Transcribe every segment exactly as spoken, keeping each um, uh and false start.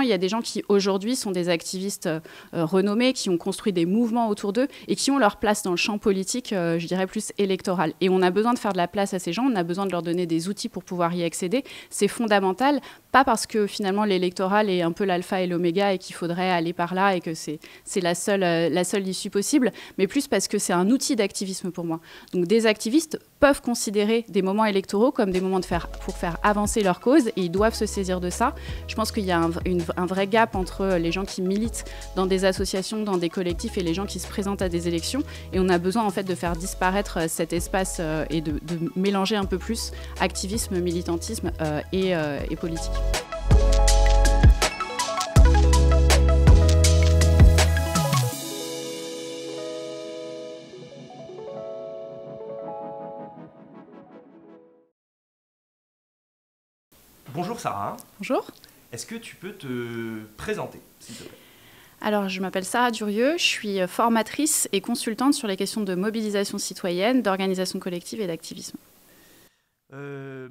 Il y a des gens qui, aujourd'hui, sont des activistes euh, renommés, qui ont construit des mouvements autour d'eux et qui ont leur place dans le champ politique, euh, je dirais plus électoral. Et on a besoin de faire de la place à ces gens, on a besoin de leur donner des outils pour pouvoir y accéder. C'est fondamental, pas parce que finalement l'électoral est un peu l'alpha et l'oméga et qu'il faudrait aller par là et que c'est la seule, euh, la seule issue possible, mais plus parce que c'est un outil d'activisme pour moi. Donc des activistes peuvent considérer des moments électoraux comme des moments de faire, pour faire avancer leur cause, et ils doivent se saisir de ça. Je pense qu'il y a un, une, un vrai gap entre les gens qui militent dans des associations, dans des collectifs, et les gens qui se présentent à des élections, et on a besoin en fait de faire disparaître cet espace euh, et de, de mélanger un peu plus activisme, militantisme euh, et, euh, et politique. Bonjour Sarah. Bonjour. Est-ce que tu peux te présenter, s'il te plaît? Alors, je m'appelle Sarah Durieux, je suis formatrice et consultante sur les questions de mobilisation citoyenne, d'organisation collective et d'activisme. Euh,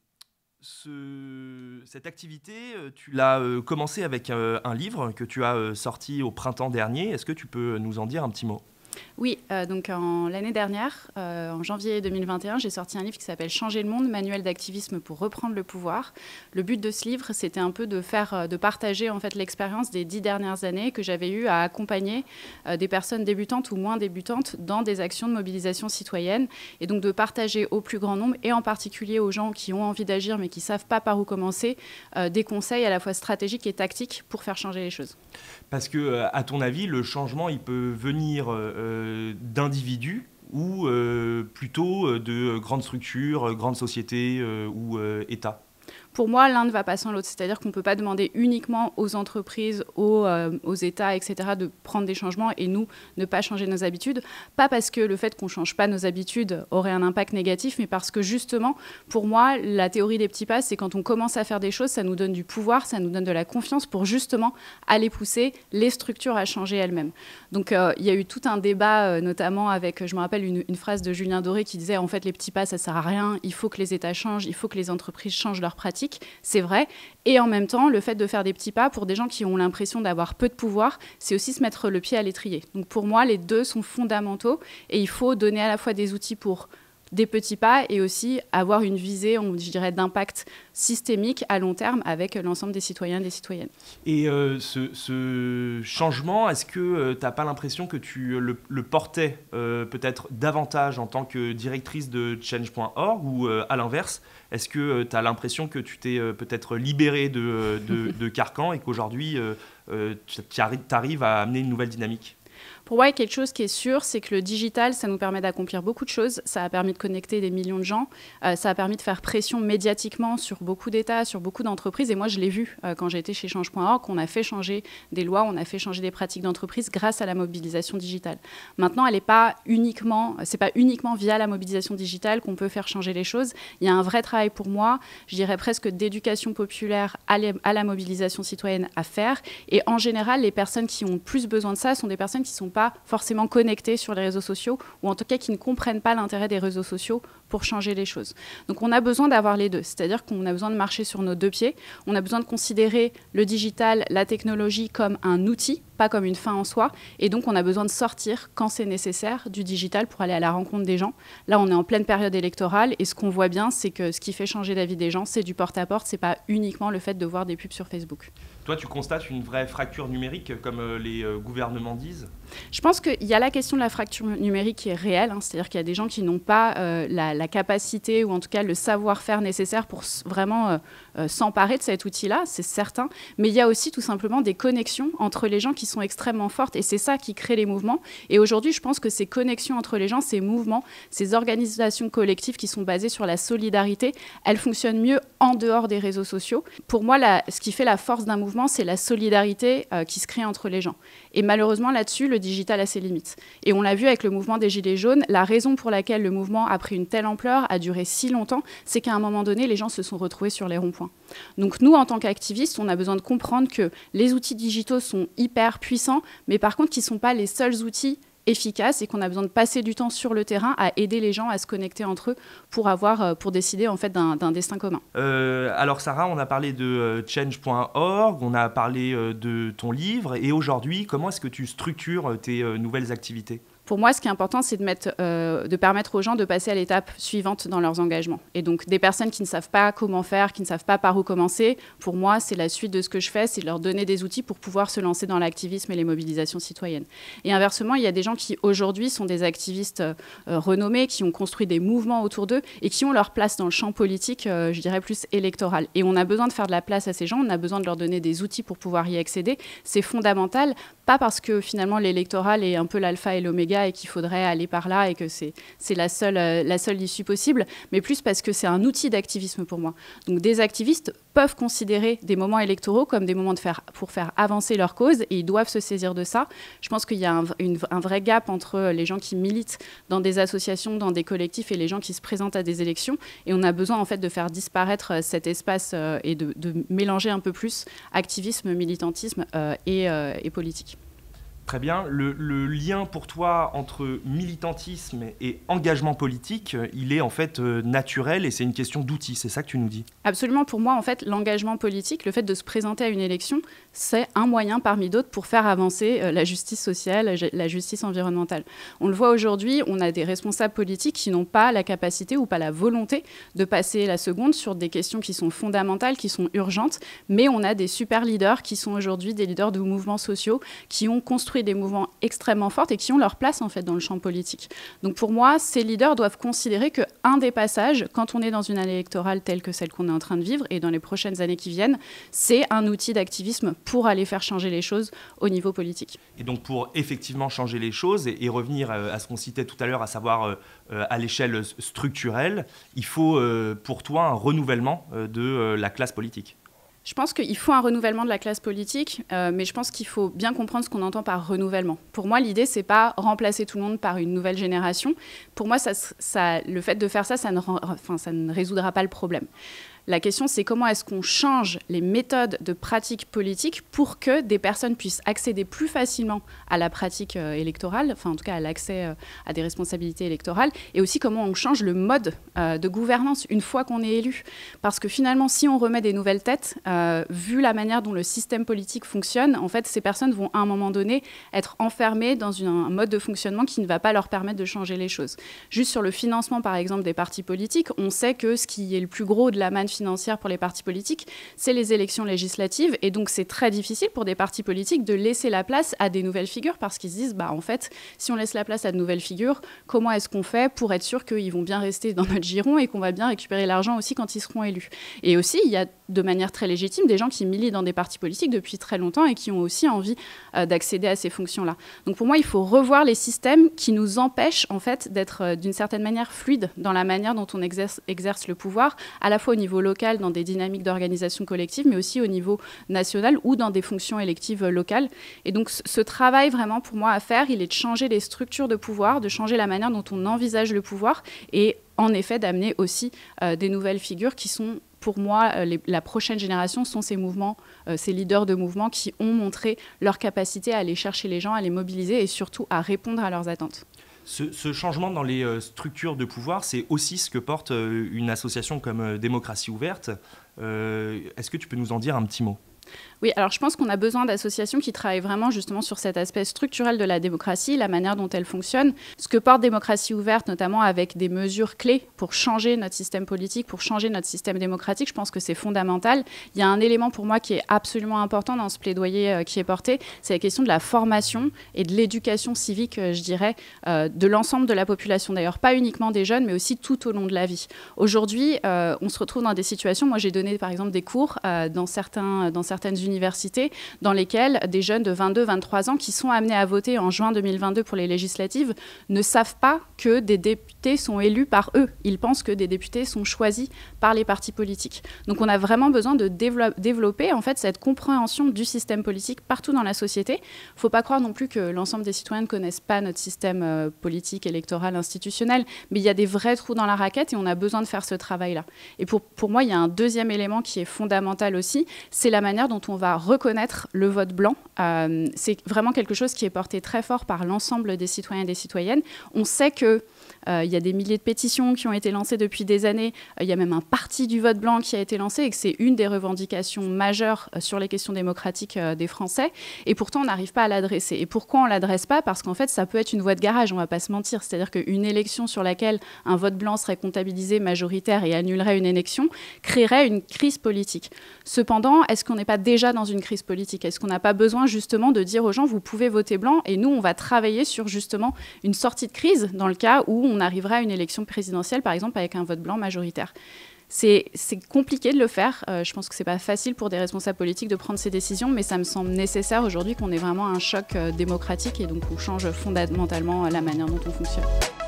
ce, cette activité, tu l'as euh, commencé avec euh, un livre que tu as euh, sorti au printemps dernier. Est-ce que tu peux nous en dire un petit mot? Oui, euh, donc l'année dernière, euh, en janvier deux mille vingt et un, j'ai sorti un livre qui s'appelle « Changer le monde, manuel d'activisme pour reprendre le pouvoir ». Le but de ce livre, c'était un peu de faire, de partager en fait l'expérience des dix dernières années que j'avais eu à accompagner euh, des personnes débutantes ou moins débutantes dans des actions de mobilisation citoyenne, et donc de partager au plus grand nombre, et en particulier aux gens qui ont envie d'agir mais qui ne savent pas par où commencer, euh, des conseils à la fois stratégiques et tactiques pour faire changer les choses. Parce que, à ton avis, le changement, il peut venir euh, d'individus ou euh, plutôt de grandes structures, grandes sociétés euh, ou euh, États? Pour moi, l'un ne va pas sans l'autre. C'est-à-dire qu'on ne peut pas demander uniquement aux entreprises, aux, euh, aux États, et cetera, de prendre des changements et nous, ne pas changer nos habitudes. Pas parce que le fait qu'on ne change pas nos habitudes aurait un impact négatif, mais parce que justement, pour moi, la théorie des petits pas, c'est quand on commence à faire des choses, ça nous donne du pouvoir, ça nous donne de la confiance pour justement aller pousser les structures à changer elles-mêmes. Donc, euh, il y a eu tout un débat, euh, notamment avec, je me rappelle, une, une phrase de Julien Doré qui disait, en fait, les petits pas, ça ne sert à rien, il faut que les États changent, il faut que les entreprises changent leurs pratiques. C'est vrai. Et en même temps, le fait de faire des petits pas, pour des gens qui ont l'impression d'avoir peu de pouvoir, c'est aussi se mettre le pied à l'étrier. Donc pour moi, les deux sont fondamentaux et il faut donner à la fois des outils pour des petits pas et aussi avoir une visée, je dirais, d'impact systémique à long terme avec l'ensemble des citoyens et des citoyennes. Et euh, ce, ce changement, est-ce que euh, tu n'as pas l'impression que tu le, le portais euh, peut-être davantage en tant que directrice de change point org ou euh, à l'inverse, est-ce que euh, tu as l'impression que tu t'es euh, peut-être libérée de, de, de carcan et qu'aujourd'hui euh, euh, tu arrives à amener une nouvelle dynamique? Pour moi, quelque chose qui est sûr, c'est que le digital, ça nous permet d'accomplir beaucoup de choses. Ça a permis de connecter des millions de gens. Euh, ça a permis de faire pression médiatiquement sur beaucoup d'États, sur beaucoup d'entreprises. Et moi, je l'ai vu euh, quand j'étais chez change point org, qu'on a fait changer des lois, on a fait changer des pratiques d'entreprise grâce à la mobilisation digitale. Maintenant, elle n'est pas uniquement, c'est pas uniquement via la mobilisation digitale qu'on peut faire changer les choses. Il y a un vrai travail pour moi, je dirais presque d'éducation populaire à, les, à la mobilisation citoyenne à faire. Et en général, les personnes qui ont plus besoin de ça sont des personnes qui ne sont pas forcément connectés sur les réseaux sociaux ou en tout cas qui ne comprennent pas l'intérêt des réseaux sociaux pour changer les choses. Donc on a besoin d'avoir les deux, c'est-à-dire qu'on a besoin de marcher sur nos deux pieds, on a besoin de considérer le digital, la technologie comme un outil, pas comme une fin en soi, et donc on a besoin de sortir quand c'est nécessaire du digital pour aller à la rencontre des gens. Là on est en pleine période électorale et ce qu'on voit bien c'est que ce qui fait changer la vie des gens c'est du porte-à-porte, c'est pas uniquement le fait de voir des pubs sur Facebook. Toi tu constates une vraie fracture numérique comme euh, les euh, gouvernements disent? Je pense qu'il y a la question de la fracture numérique qui est réelle, hein, c'est-à-dire qu'il y a des gens qui n'ont pas euh, la, la capacité ou en tout cas le savoir-faire nécessaire pour vraiment euh, euh, s'emparer de cet outil-là, c'est certain. Mais il y a aussi tout simplement des connexions entre les gens qui sont extrêmement fortes et c'est ça qui crée les mouvements. Et aujourd'hui, je pense que ces connexions entre les gens, ces mouvements, ces organisations collectives qui sont basées sur la solidarité, elles fonctionnent mieux en dehors des réseaux sociaux. Pour moi, la, ce qui fait la force d'un mouvement, c'est la solidarité euh, qui se crée entre les gens. Et malheureusement, là-dessus, le digital a ses limites. Et on l'a vu avec le mouvement des Gilets jaunes, la raison pour laquelle le mouvement a pris une telle ampleur, a duré si longtemps, c'est qu'à un moment donné, les gens se sont retrouvés sur les ronds-points. Donc nous, en tant qu'activistes, on a besoin de comprendre que les outils digitaux sont hyper puissants, mais par contre, qui ne sont pas les seuls outils efficace et qu'on a besoin de passer du temps sur le terrain à aider les gens à se connecter entre eux pour, avoir, pour décider en fait, d'un, d'un destin commun. Euh, alors Sarah, on a parlé de euh, change point org, on a parlé euh, de ton livre, et aujourd'hui, comment est-ce que tu structures tes euh, nouvelles activités ? Pour moi, ce qui est important, c'est de, mettre, euh, de permettre aux gens de passer à l'étape suivante dans leurs engagements. Et donc, des personnes qui ne savent pas comment faire, qui ne savent pas par où commencer, pour moi, c'est la suite de ce que je fais, c'est de leur donner des outils pour pouvoir se lancer dans l'activisme et les mobilisations citoyennes. Et inversement, il y a des gens qui, aujourd'hui, sont des activistes euh, renommés, qui ont construit des mouvements autour d'eux et qui ont leur place dans le champ politique, euh, je dirais plus électoral. Et on a besoin de faire de la place à ces gens, on a besoin de leur donner des outils pour pouvoir y accéder. C'est fondamental, pas parce que finalement l'électoral est un peu l'alpha et l'oméga et qu'il faudrait aller par là et que c'est, c'est la seule, euh, la seule issue possible, mais plus parce que c'est un outil d'activisme pour moi. Donc des activistes peuvent considérer des moments électoraux comme des moments de faire, pour faire avancer leur cause et ils doivent se saisir de ça. Je pense qu'il y a un, une, un vrai gap entre les gens qui militent dans des associations, dans des collectifs et les gens qui se présentent à des élections et on a besoin en fait de faire disparaître cet espace euh, et de, de mélanger un peu plus activisme, militantisme euh, et, euh, et politique. Très bien. Le, le lien pour toi entre militantisme et engagement politique, il est en fait euh, naturel et c'est une question d'outils. C'est ça que tu nous dis ? Absolument. Pour moi, en fait, l'engagement politique, le fait de se présenter à une élection, c'est un moyen parmi d'autres pour faire avancer euh, la justice sociale, la justice environnementale. On le voit aujourd'hui, on a des responsables politiques qui n'ont pas la capacité ou pas la volonté de passer la seconde sur des questions qui sont fondamentales, qui sont urgentes, mais on a des super leaders qui sont aujourd'hui des leaders de mouvements sociaux qui ont construit des mouvements extrêmement forts et qui ont leur place en fait dans le champ politique. Donc pour moi, ces leaders doivent considérer qu'un des passages, quand on est dans une année électorale telle que celle qu'on est en train de vivre et dans les prochaines années qui viennent, c'est un outil d'activisme pour aller faire changer les choses au niveau politique. Et donc pour effectivement changer les choses et, et revenir à ce qu'on citait tout à l'heure, à savoir euh, à l'échelle structurelle, il faut euh, pour toi un renouvellement euh, de euh, la classe politique. Je pense qu'il faut un renouvellement de la classe politique, euh, mais je pense qu'il faut bien comprendre ce qu'on entend par renouvellement. Pour moi, l'idée, c'est pas remplacer tout le monde par une nouvelle génération. Pour moi, ça, ça, le fait de faire ça, ça ne, enfin, ça ne résoudra pas le problème. La question, c'est comment est-ce qu'on change les méthodes de pratique politique pour que des personnes puissent accéder plus facilement à la pratique euh, électorale, enfin en tout cas à l'accès euh, à des responsabilités électorales, et aussi comment on change le mode euh, de gouvernance une fois qu'on est élu. Parce que finalement, si on remet des nouvelles têtes, euh, vu la manière dont le système politique fonctionne, en fait, ces personnes vont à un moment donné être enfermées dans une, un mode de fonctionnement qui ne va pas leur permettre de changer les choses. Juste sur le financement, par exemple, des partis politiques, on sait que ce qui est le plus gros de la manne financière pour les partis politiques, c'est les élections législatives. Et donc, c'est très difficile pour des partis politiques de laisser la place à des nouvelles figures parce qu'ils se disent, bah, en fait, si on laisse la place à de nouvelles figures, comment est-ce qu'on fait pour être sûr qu'ils vont bien rester dans notre giron et qu'on va bien récupérer l'argent aussi quand ils seront élus. Et aussi, il y a de manière très légitime des gens qui militent dans des partis politiques depuis très longtemps et qui ont aussi envie euh, d'accéder à ces fonctions-là. Donc, pour moi, il faut revoir les systèmes qui nous empêchent, en fait, d'être euh, d'une certaine manière fluides dans la manière dont on exerce, exerce le pouvoir, à la fois au niveau local, dans des dynamiques d'organisation collective, mais aussi au niveau national ou dans des fonctions électives locales. Et donc, ce travail, vraiment, pour moi, à faire, il est de changer les structures de pouvoir, de changer la manière dont on envisage le pouvoir et, en effet, d'amener aussi euh, des nouvelles figures qui sont, pour moi, euh, les, la prochaine génération sont ces mouvements, euh, ces leaders de mouvements qui ont montré leur capacité à aller chercher les gens, à les mobiliser et surtout à répondre à leurs attentes. Ce, ce changement dans les euh, structures de pouvoir, c'est aussi ce que porte euh, une association comme euh, Démocratie Ouverte. Euh, est-ce que tu peux nous en dire un petit mot ? Oui, alors je pense qu'on a besoin d'associations qui travaillent vraiment justement sur cet aspect structurel de la démocratie, la manière dont elle fonctionne. Ce que porte Démocratie Ouverte, notamment avec des mesures clés pour changer notre système politique, pour changer notre système démocratique, je pense que c'est fondamental. Il y a un élément pour moi qui est absolument important dans ce plaidoyer euh, qui est porté, c'est la question de la formation et de l'éducation civique, euh, je dirais, euh, de l'ensemble de la population. D'ailleurs, pas uniquement des jeunes, mais aussi tout au long de la vie. Aujourd'hui, euh, on se retrouve dans des situations, moi j'ai donné par exemple des cours euh, dans, certains, dans certaines universités, universités dans lesquelles des jeunes de vingt-deux à vingt-trois ans qui sont amenés à voter en juin deux mille vingt-deux pour les législatives ne savent pas que des députés sont élus par eux. Ils pensent que des députés sont choisis par les partis politiques. Donc on a vraiment besoin de développer en fait cette compréhension du système politique partout dans la société. Il ne faut pas croire non plus que l'ensemble des citoyens ne connaissent pas notre système euh, politique, électoral, institutionnel, mais il y a des vrais trous dans la raquette et on a besoin de faire ce travail-là. Et pour, pour moi, il y a un deuxième élément qui est fondamental aussi, c'est la manière dont on va reconnaître le vote blanc. Euh, c'est vraiment quelque chose qui est porté très fort par l'ensemble des citoyens et des citoyennes. On sait que Euh, il y a des milliers de pétitions qui ont été lancées depuis des années. Euh, il y a même un parti du vote blanc qui a été lancé et que c'est une des revendications majeures euh, sur les questions démocratiques euh, des Français. Et pourtant, on n'arrive pas à l'adresser. Et pourquoi on ne l'adresse pas? Parce qu'en fait, ça peut être une voie de garage, on ne va pas se mentir. C'est-à-dire qu'une élection sur laquelle un vote blanc serait comptabilisé majoritaire et annulerait une élection créerait une crise politique. Cependant, est-ce qu'on n'est pas déjà dans une crise politique? Est-ce qu'on n'a pas besoin justement de dire aux gens, vous pouvez voter blanc et nous, on va travailler sur justement une sortie de crise dans le cas où on arriverait à une élection présidentielle, par exemple, avec un vote blanc majoritaire. C'est compliqué de le faire. Euh, je pense que ce n'est pas facile pour des responsables politiques de prendre ces décisions, mais ça me semble nécessaire aujourd'hui qu'on ait vraiment un choc euh, démocratique et donc on change fondamentalement la manière dont on fonctionne.